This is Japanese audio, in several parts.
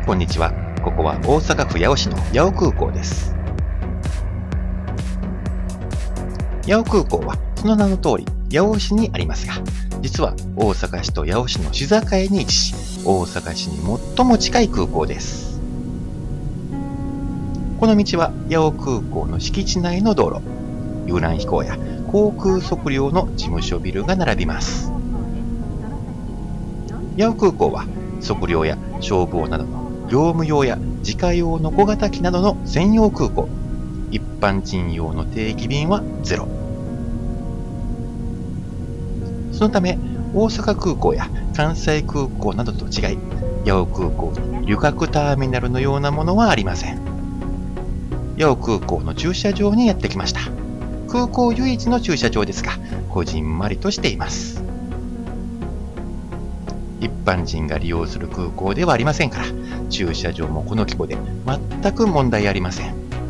こんにちは。ここは大阪府八尾市の八尾空港です。八尾空港はその名の通り八尾市にありますが、実は大阪市と八尾市の市境に位置し、大阪市に最も近い空港です。この道は八尾空港の敷地内の道路。遊覧飛行や航空測量の事務所ビルが並びます。八尾空港は測量や消防などの業務用や自家用の小型機などの専用空港、一般人用の定期便はゼロ。そのため大阪空港や関西空港などと違い、八尾空港に旅客ターミナルのようなものはありません。八尾空港の駐車場にやってきました。空港唯一の駐車場ですが、こじんまりとしています。一般人が利用する空港ではありませんから、駐車場もこの規模で全く問題ありません。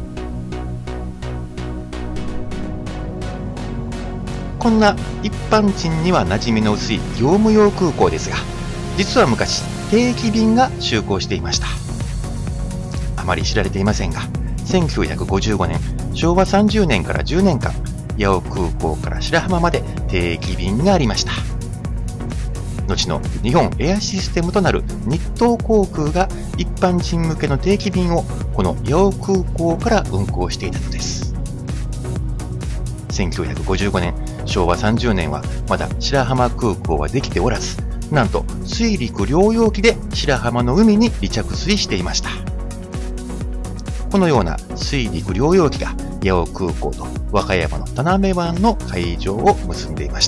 こんな一般人には馴染みの薄い業務用空港ですが、実は昔定期便が就航していました。あまり知られていませんが、1955年、昭和30年から10年間、八尾空港から白浜まで定期便がありました。後の日本エアシステムとなる日東航空が一般人向けの定期便をこの八尾空港から運航していたのです。1955年、昭和30年はまだ白浜空港はできておらず、なんと水陸両用機で白浜の海に離着水していました。このような水陸両用機が八尾空港と和歌山の田辺湾の海上を結んでいました。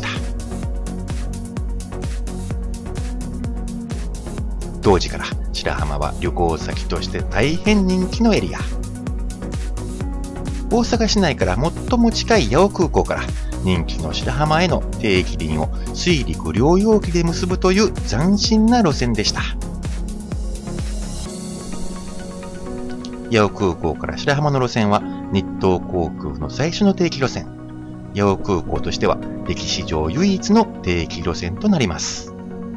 当時から白浜は旅行先として大変人気のエリア。大阪市内から最も近い八尾空港から人気の白浜への定期便を水陸両用機で結ぶという斬新な路線でした。八尾空港から白浜の路線は日東航空の最初の定期路線。八尾空港としては歴史上唯一の定期路線となります。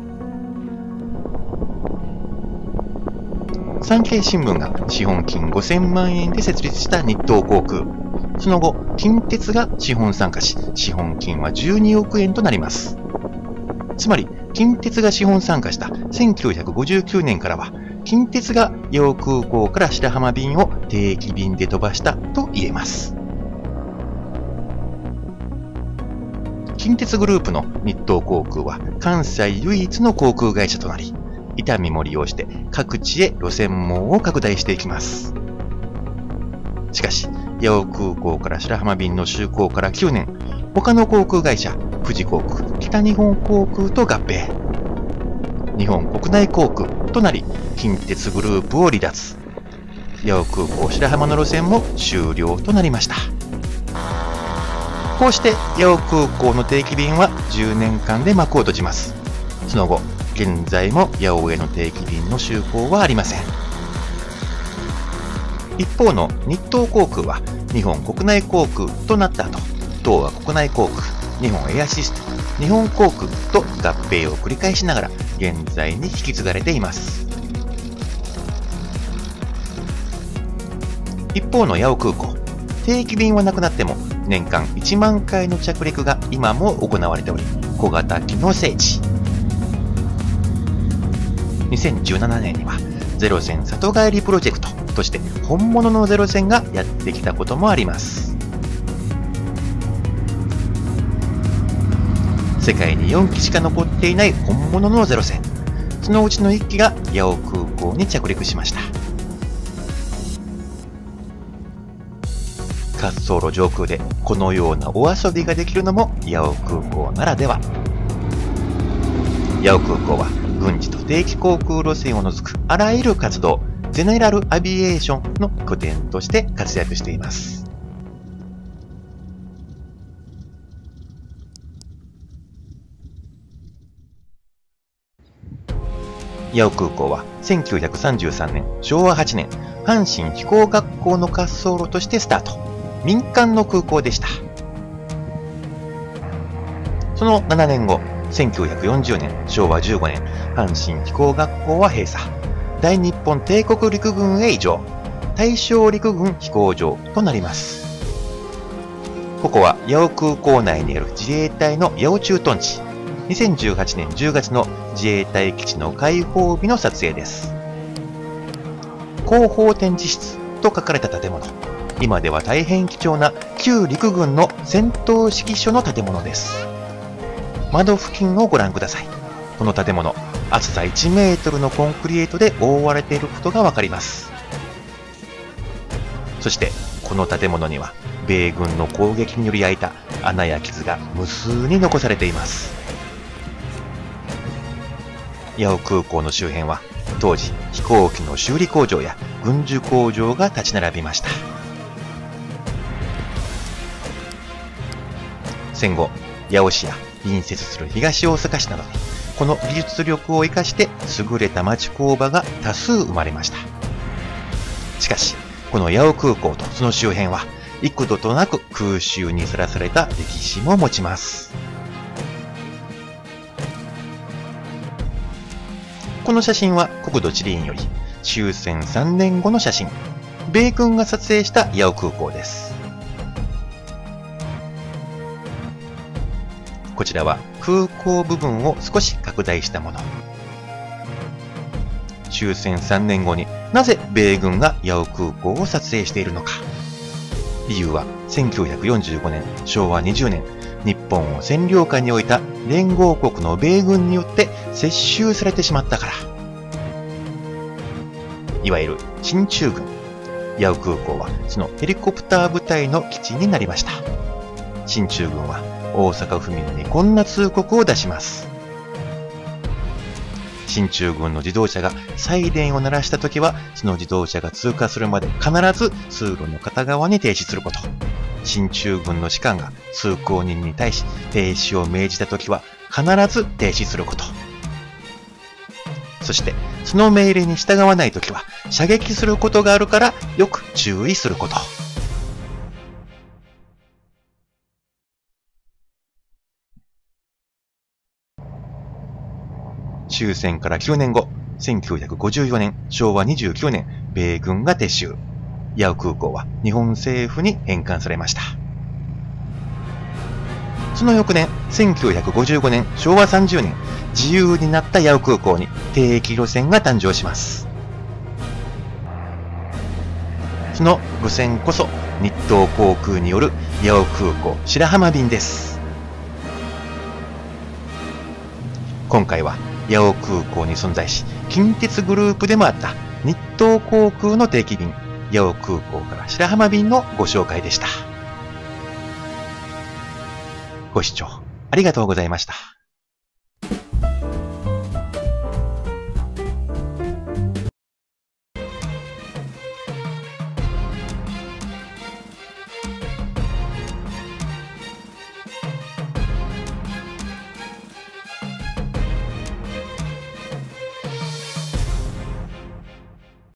産経新聞が資本金5000万円で設立した日東航空。その後、近鉄が資本参加し、資本金は12億円となります。つまり、近鉄が資本参加した1959年からは、近鉄が八尾空港から白浜便を定期便で飛ばしたと言えます。近鉄グループの日東航空は関西唯一の航空会社となり、伊丹も利用して各地へ路線網を拡大していきます。しかし、八尾空港から白浜便の就航から9年、他の航空会社、富士航空、北日本航空と合併。日本国内航空となり、近鉄グループを離脱。八尾空港白浜の路線も終了となりました。こうして八尾空港の定期便は10年間で幕を閉じます。その後、現在も八尾への定期便の就航はありません。一方の日東航空は日本国内航空となった後、東亜国内航空、日本エアシステム、日本航空と合併を繰り返しながら現在に引き継がれています。一方の八尾空港、定期便はなくなっても年間1万回の着陸が今も行われており、小型機の聖地。2017年にはゼロ戦里帰りプロジェクトとして本物のゼロ戦がやってきたこともあります。世界に4機しか残っていない本物のゼロ戦。そのうちの1機が八尾空港に着陸しました。滑走路上空でこのようなお遊びができるのも八尾空港ならでは。八尾空港は軍事と定期航空路線を除くあらゆる活動、ゼネラルアビエーションの拠点として活躍しています。八尾空港は1933年、昭和8年、阪神飛行学校の滑走路としてスタート。民間の空港でした。その7年後、1940年、昭和15年、阪神飛行学校は閉鎖。 大日本帝国陸軍へ移乗、大正陸軍飛行場となります。ここは八尾空港内にある自衛隊の八尾駐屯地、2018年10月の自衛隊基地の開放日の撮影です。後方展示室と書かれた建物、今では大変貴重な旧陸軍の戦闘指揮所の建物です。窓付近をご覧ください。この建物、厚さ1メートルのコンクリートで覆われていることがわかります。そしてこの建物には米軍の攻撃により開いた穴や傷が無数に残されています。八尾空港の周辺は当時飛行機の修理工場や軍需工場が立ち並びました。戦後、八尾市や隣接する東大阪市などにこの技術力を生かして優れた町工場が多数生まれました。しかしこの八尾空港とその周辺は幾度となく空襲にさらされた歴史も持ちます。この写真は国土地理院より終戦3年後の写真、米軍が撮影した八尾空港です。こちらは空港部分を少し拡大したもの。終戦3年後になぜ米軍が八尾空港を撮影しているのか。理由は1945年、昭和20年、日本を占領下に置いた連合国の米軍によって接収されてしまったから。いわゆる進駐軍。八尾空港はそのヘリコプター部隊の基地になりました。進駐軍は大阪府民にこんな通告を出します。進駐軍の自動車がサイレンを鳴らしたときは、その自動車が通過するまで必ず通路の片側に停止すること。進駐軍の士官が通行人に対し停止を命じたときは必ず停止すること。そして、その命令に従わないときは射撃することがあるからよく注意すること。終戦から9年後、1954年、昭和29年、米軍が撤収。八尾空港は日本政府に返還されました。その翌年、1955年、昭和30年、自由になった八尾空港に定期路線が誕生します。その路線こそ日東航空による八尾空港白浜便です。今回は八尾空港に存在し、近鉄グループでもあった日東航空の定期便、八尾空港から白浜便のご紹介でした。ご視聴ありがとうございました。